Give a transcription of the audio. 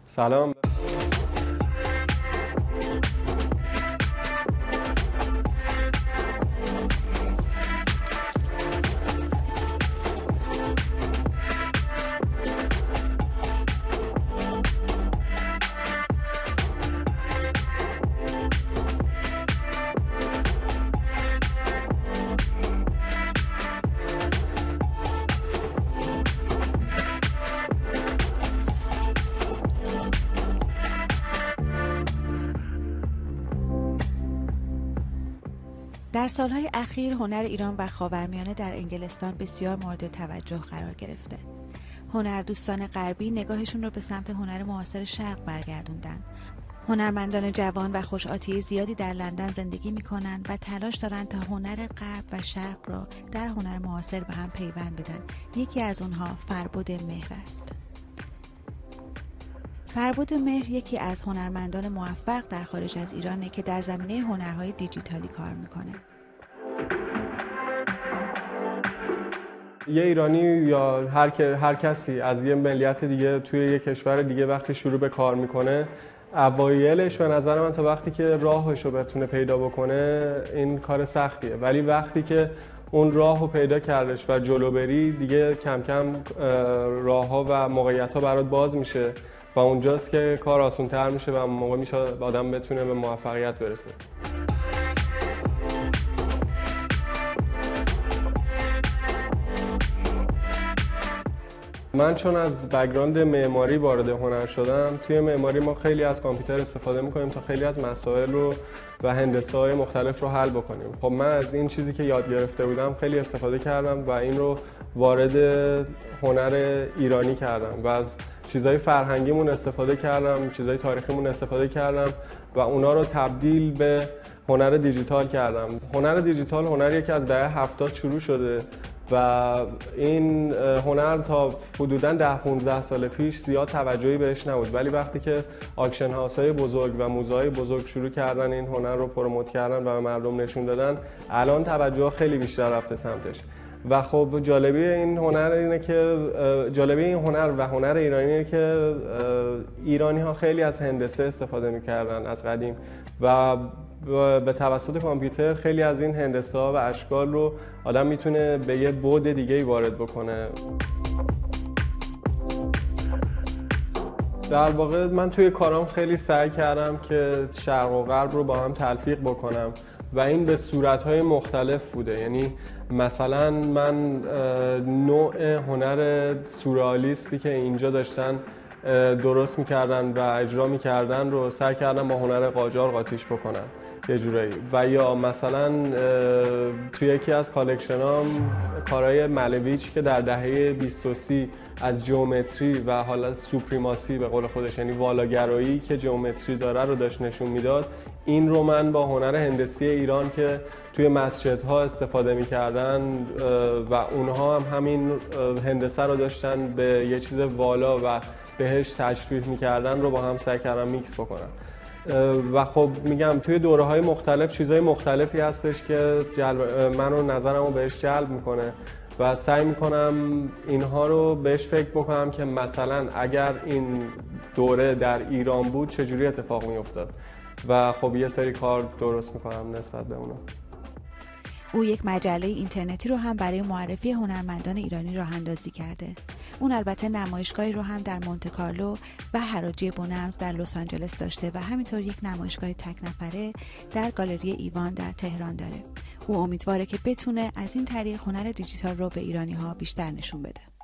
سلام. در سالهای اخیر هنر ایران و خاورمیانه در انگلستان بسیار مورد توجه قرار گرفته. هنردوستان غربی نگاهشون رو به سمت هنر معاصر شرق برگردوندن. هنرمندان جوان و خوش‌آتیه زیادی در لندن زندگی میکنن و تلاش دارن تا هنر غرب و شرق را در هنر معاصر به هم پیوند بدن. یکی از اونها فربد مهر است. فربد مهر یکی از هنرمندان موفق در خارج از ایرانه که در زمینه هنرهای دیجیتالی کار میکنه. یه ایرانی یا هر کسی از یه ملیت دیگه توی یه کشور دیگه وقتی شروع به کار میکنه، اوایلش به نظر من تا وقتی که راهش رو بتونه پیدا بکنه این کار سختیه، ولی وقتی که اون راه رو پیدا کردش و جلو بری دیگه کم کم راه‌ها و موقعیت‌ها برات باز میشه و اونجاست که کار آسان‌تر میشه و اون موقع میشه آدم بتونه به موفقیت برسه. من چون از بک‌گراند معماری وارد هنر شدم، توی معماری ما خیلی از کامپیوتر استفاده می‌کنیم تا خیلی از مسائل رو و هندسه‌های مختلف رو حل بکنیم. خب من از این چیزی که یاد گرفته بودم خیلی استفاده کردم و این رو وارد هنر ایرانی کردم و از چیزای فرهنگیمون استفاده کردم، چیزای تاریخیمون استفاده کردم و اونا رو تبدیل به هنر دیجیتال کردم. هنر دیجیتال هنریه که از دهه 70 شروع شده و این هنر تا حدوداً 10-15 سال پیش زیاد توجهی بهش نبود، ولی وقتی که آکشن هاوس‌های بزرگ و موزه‌های بزرگ شروع کردن این هنر رو پروموت کردن و به مردم نشون دادن، الان توجه خیلی بیشتر رفته سمتش. و خب جالبی این هنر و هنر ایرانی اینه که ایرانی‌ها خیلی از هندسه استفاده می‌کردن از قدیم و به توسط کامپیوتر خیلی از این هندسه‌ها و اشکال رو آدم میتونه به یه بعد دیگه‌ای وارد بکنه. در واقع من توی کارام خیلی سعی کردم که شرق و غرب رو با هم تلفیق بکنم و این به صورت‌های مختلف بوده. یعنی مثلا من نوع هنر سورئالیستی که اینجا داشتن درست می‌کردن و اجرا می‌کردن رو سعی کردم با هنر قاجار قاطیش بکنم یه جورایی. و یا مثلا توی یکی از کالکشنام کارهای مالویچ که در دهه 20 و 30 از جیومتری و حالا سوپریماسی به قول خودش، یعنی والاگرایی که جیومتری داره رو داشت نشون میداد، این رو من با هنر هندسی ایران که توی مسجدها استفاده میکردن و اونها هم همین هندسه رو داشتن به یه چیز والا و بهش تشبیه میکردن رو با هم سعی کردم میکس بکنم. و خب میگم توی دوره‌های مختلف چیزهای مختلفی هستش که منو نظرمو بهش جلب میکنه و سعی میکنم اینها رو بهش فکر بکنم که مثلا اگر این دوره در ایران بود چجوری اتفاق میافتاد و خب یه سری کار درست میکنم نسبت به اونا. او یک مجله اینترنتی رو هم برای معرفی هنرمندان ایرانی راه اندازی کرده. اون البته نمایشگاهی رو هم در مونته کارلو و حراجی بونمز در لس آنجلس داشته و همینطور یک نمایشگاه تک نفره در گالری ایوان در تهران داره. او امیدواره که بتونه از این طریق هنر دیجیتال رو به ایرانی‌ها بیشتر نشون بده.